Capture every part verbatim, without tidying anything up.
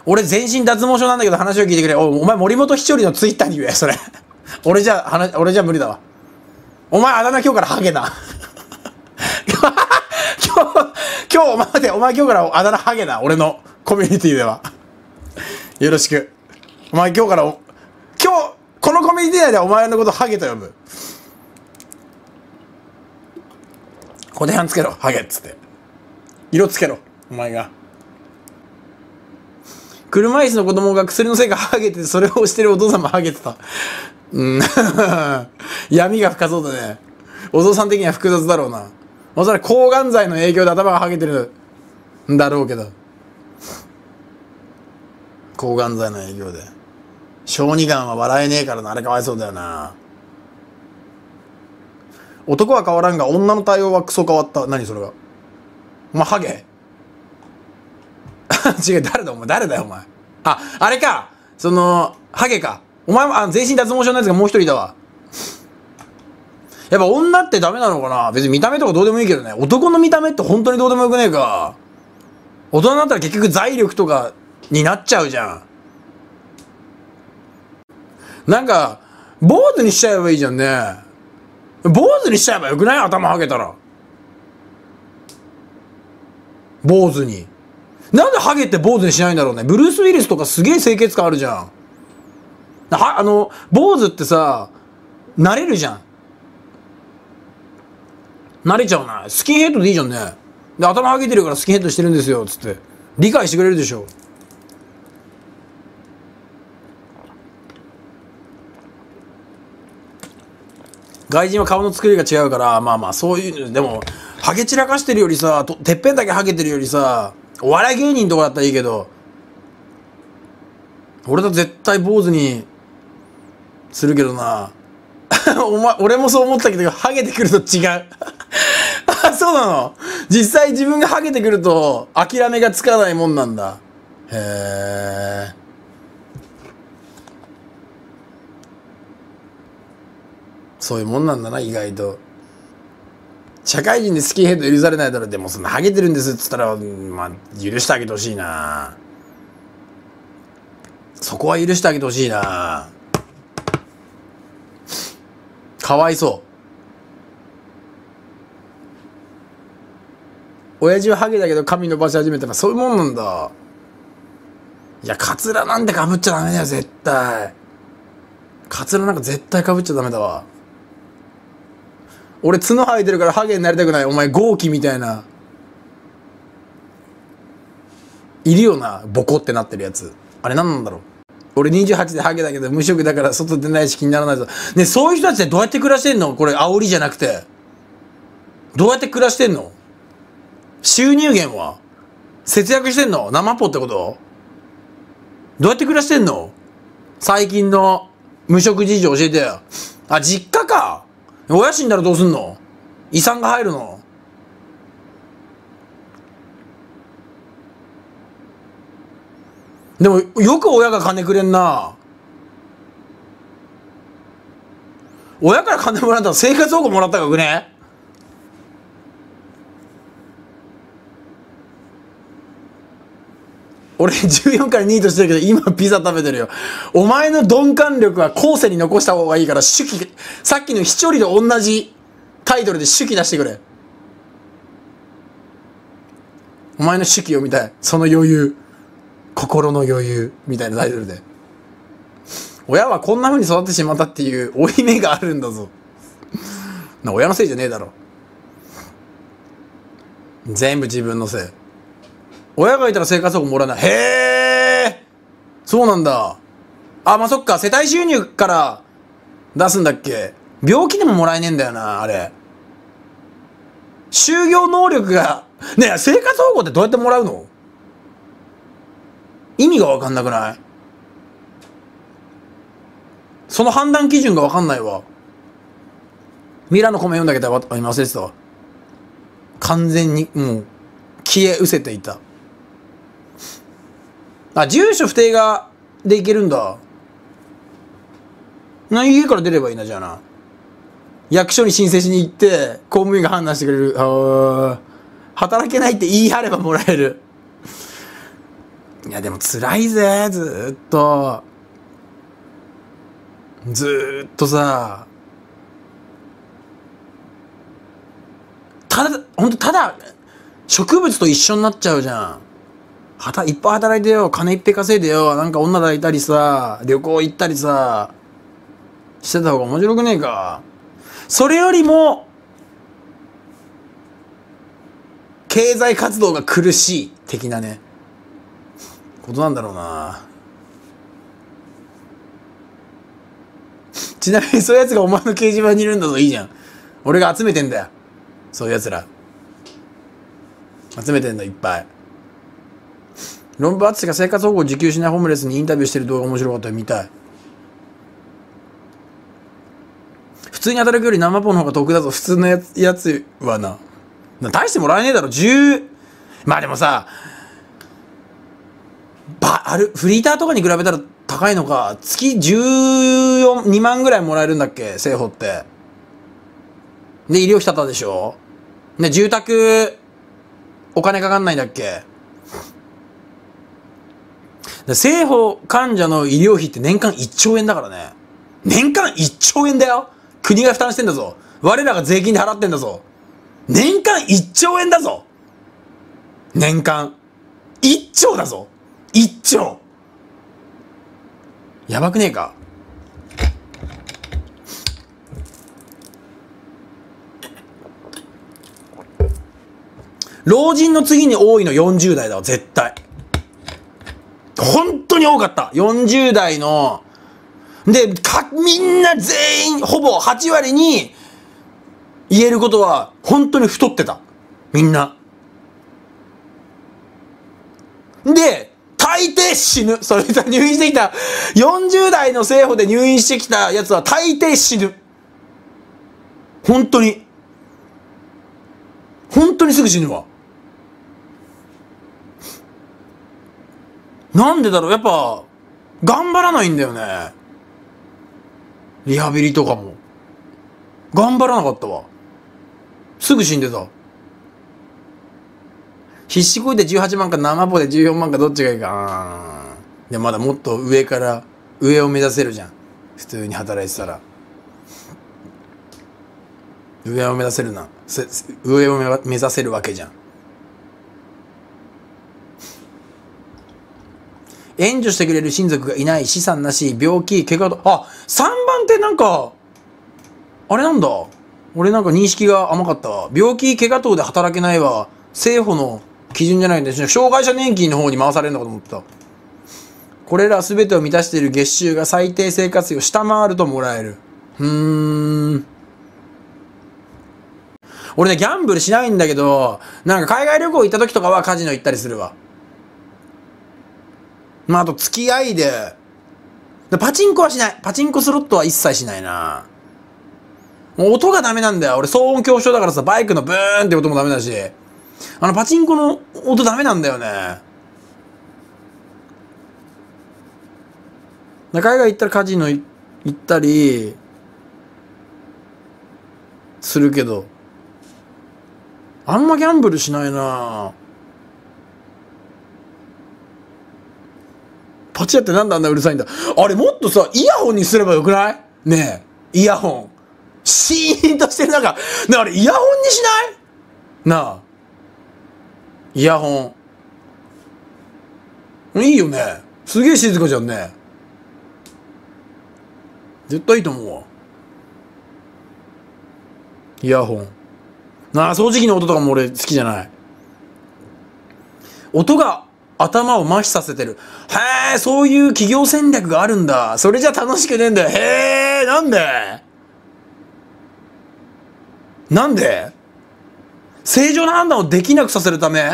俺全身脱毛症なんだけど話を聞いてくれ。お、お前森本ひちょりのツイッターに言え、それ。俺じゃ、話、俺じゃ無理だわ。お前あだ名今日からハゲな。今日、今日お前待って、お前今日からあだ名ハゲな。俺のコミュニティでは。よろしく。お前今日からお、今日、このコミュニティ内ではお前のことハゲと呼ぶ。小手半つけろ、ハゲっつって。色つけろ、お前が。車椅子の子供が薬のせいかハゲて、それを押してるお父さんもハゲてた。うん。闇が深そうだね。お父さん的には複雑だろうな。おそらく抗がん剤の影響で頭がハゲてるんだろうけど。抗がん剤の影響で。小児がんは笑えねえからな。あれかわいそうだよな。男は変わらんが女の対応はクソ変わった。何それが。お前ハゲ違う、誰だお前、誰だよお前。あ、あれか、そのハゲか。お前もあ全身脱毛症のやつがもう一人だわ。やっぱ女ってダメなのかな。別に見た目とかどうでもいいけどね。男の見た目って本当にどうでもよくねえか。大人になったら結局財力とかになっちゃうじゃん。なんか坊主にしちゃえばいいじゃんね。坊主にしちゃえばよくない？頭ハゲたら。坊主に。なんでハゲって坊主にしないんだろうね。ブルース・ウィリスとかすげえ清潔感あるじゃん。は、あの、坊主ってさ、慣れるじゃん。慣れちゃうな。スキンヘッドでいいじゃんね。で、頭ハゲてるからスキンヘッドしてるんですよ、つって。理解してくれるでしょ。外人は顔の作りが違うから、まあまあ、そういう、でも、ハゲ散らかしてるよりさ、とてっぺんだけハゲてるよりさ、お笑い芸人とかだったらいいけど、俺だ絶対坊主にするけどな。お前、俺もそう思ったけど、ハゲてくると違う。あ、そうなの？実際自分がハゲてくると、諦めがつかないもんなんだ。へー。そういうもんなんだな、意外と。社会人でスキンヘッド許されないだろ。でもそんなハゲてるんですっつったら、まあ、許してあげてほしいな。そこは許してあげてほしいな。かわいそう。親父はハゲだけど髪伸ばし始めたらそういうもんなんだ。いや、カツラなんてかぶっちゃダメだよ、絶対。カツラなんか絶対かぶっちゃダメだわ。俺角生えてるからハゲになりたくない。お前豪気みたいな。いるよな、ボコってなってるやつ。あれ何なんだろう。俺にじゅうはちでハゲだけど無職だから外出ないし気にならないぞ。ね、そういう人たちってどうやって暮らしてんの？これ煽りじゃなくて。どうやって暮らしてんの？収入源は？節約してんの？生ポってこと？どうやって暮らしてんの？最近の無職事情教えてよ。あ、実家か。親死んだらどうすんの？遺産が入るの？でもよく親が金くれんな。親から金もらったら生活保護もらったかよくね？俺じゅうよんからニートしてるけど今ピザ食べてるよ。お前の鈍感力は後世に残した方がいいから手記、さっきのひちょりと同じタイトルで手記出してくれ。お前の手記を見たい。その余裕、心の余裕みたいなタイトルで。親はこんな風に育ってしまったっていう負い目があるんだぞ。な、親のせいじゃねえだろ。全部自分のせい。親がいたら生活保護もらえない。へえ、そうなんだ。あ、まあ、そっか、世帯収入から出すんだっけ。病気でももらえねえんだよな、あれ。就業能力が、ねえ、生活保護ってどうやってもらうの？意味がわかんなくない？その判断基準がわかんないわ。ミラのコメ読んだけど今忘れてたわ。完全にもう消え失せていた。あ、住所不定がでいけるんだ。な、家から出ればいいな、じゃあな。役所に申請しに行って公務員が判断してくれる。あ、働けないって言い張ればもらえる。 いやでも辛いぜ、ずーっと。ずーっとさ、ただ、ほんとただ、植物と一緒になっちゃうじゃん。はた、いっぱい働いてよ、金いっぱい稼いでよ、なんか女抱いたりさ、旅行行ったりさ、してた方が面白くねえか。それよりも、経済活動が苦しい的なね、ことなんだろうな。ちなみにそういうやつがお前の掲示板にいるんだぞ、いいじゃん。俺が集めてんだよ。そういうやつら。集めてんだ、いっぱい。論文淳が生活保護を受給しないホームレスにインタビューしてる動画面白かったよ、見たい。普通に働くより生ポの方が得だぞ、普通のやつ、やつはな。大してもらえねえだろ、じゅう、まあでもさ、ば、ある、フリーターとかに比べたら高いのか、月じゅうよん、にまんぐらいもらえるんだっけ、生保って。で、医療費たったでしょ。で、住宅、お金かかんないんだっけ。生保患者の医療費って年間いっちょうえんだからね。年間いっちょうえんだよ。国が負担してんだぞ。我らが税金で払ってんだぞ。年間いっちょうえんだぞ。年間。いっちょうだぞ。いっちょう。やばくねえか。老人の次に多いのよんじゅうだいだわ、絶対。本当に多かった。よんじゅうだいの、で、か、みんな全員、ほぼはちわりに言えることは、本当に太ってた。みんな。で、大抵死ぬ。それさ、入院してきた、よんじゅうだいの生保で入院してきたやつは大抵死ぬ。本当に。本当にすぐ死ぬわ。なんでだろう、やっぱ、頑張らないんだよね。リハビリとかも。頑張らなかったわ。すぐ死んでた。必死こいでじゅうはちまんか生ポでじゅうよんまんかどっちがいいか。で、まだもっと上から、上を目指せるじゃん。普通に働いてたら。上を目指せるな。上を目指せるわけじゃん。援助してくれる親族がいない、資産なし、病気、怪我と、あ、さんばんってなんか、あれなんだ。俺なんか認識が甘かったわ。病気、怪我等で働けないわ。政府の基準じゃないんですね。障害者年金の方に回されるのかと思った。これら全てを満たしている月収が最低生活費を下回るともらえる。うーん。俺ね、ギャンブルしないんだけど、なんか海外旅行行った時とかはカジノ行ったりするわ。まあ、あと付き合いで、でパチンコはしない。パチンコスロットは一切しないな。もう音がダメなんだよ。俺騒音恐怖症だからさ、バイクのブーンって音もダメだし、あのパチンコの音ダメなんだよね。海外行ったらカジノ行ったりするけど、あんまギャンブルしないな。パチ屋ってなんであんなうるさいんだ。あれもっとさ、イヤホンにすればよくない？ねえ、イヤホン。シーンとしてる中、ねあれイヤホンにしない？なあ。イヤホン。いいよね。すげえ静かじゃんね。絶対いいと思うわ。イヤホン。なあ、掃除機の音とかも俺好きじゃない。音が頭を麻痺させてる。へえ、そういう企業戦略があるんだ。それじゃ楽しくねえんだよ。へえ、なんでなんで正常な判断をできなくさせるため？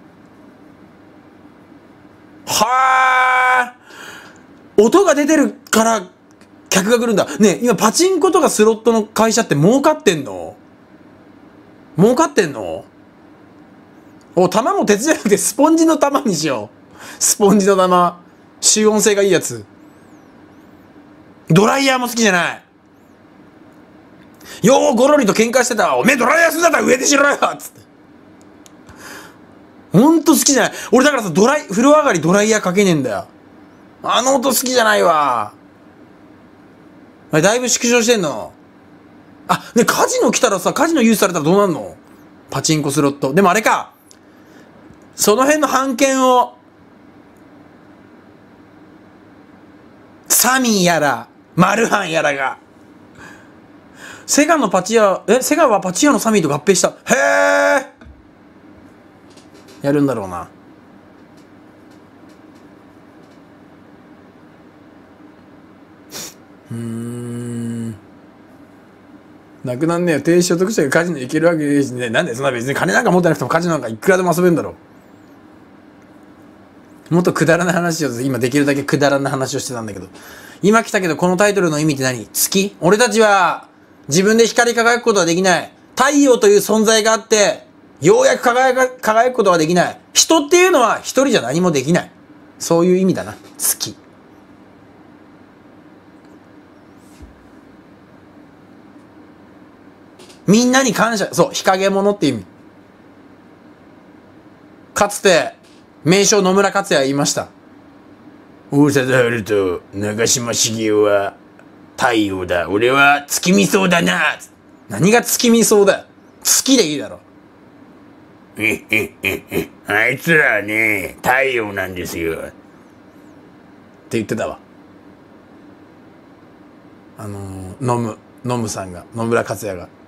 はー、音が出てるから客が来るんだ。ねえ、今パチンコとかスロットの会社って儲かってんの？儲かってんの？お、玉も鉄じゃなくてスポンジの玉にしよう。スポンジの玉。集音性がいいやつ。ドライヤーも好きじゃない。ようゴロリと喧嘩してたわ。おめえドライヤーするんだったら上でしろよつって。 ほんと好きじゃない。俺だからさ、ドライ、風呂上がりドライヤーかけねえんだよ。あの音好きじゃないわ。あれだいぶ縮小してんの。あ、ね、カジノ来たらさ、カジノ融資されたらどうなんの？パチンコスロット。でもあれか。その辺の版権を、サミーやら、マルハンやらが、セガのパチ屋、え、セガはパチ屋のサミーと合併した。へえ。やるんだろうな。うーん。なくなんねえよ。低所得者がカジノ行けるわけねえしね。なんでそんな別に金なんか持ってなくてもカジノなんかいくらでも遊べるんだろう。もっとくだらない話を、今できるだけくだらない話をしてたんだけど。今来たけどこのタイトルの意味って何？月？俺たちは自分で光り輝くことはできない。太陽という存在があって、ようやく輝か、輝くことはできない。人っていうのは一人じゃ何もできない。そういう意味だな。月。みんなに感謝。そう、日陰者って意味。かつて、名将野村克也は言いました。大貞治と長嶋茂雄は太陽だ。俺は月見草だな。何が月見草だよ。月でいいだろ。えへへへ。あいつらはね、太陽なんですよ。って言ってたわ。あのー、ノム、ノムさんが、野村克也が。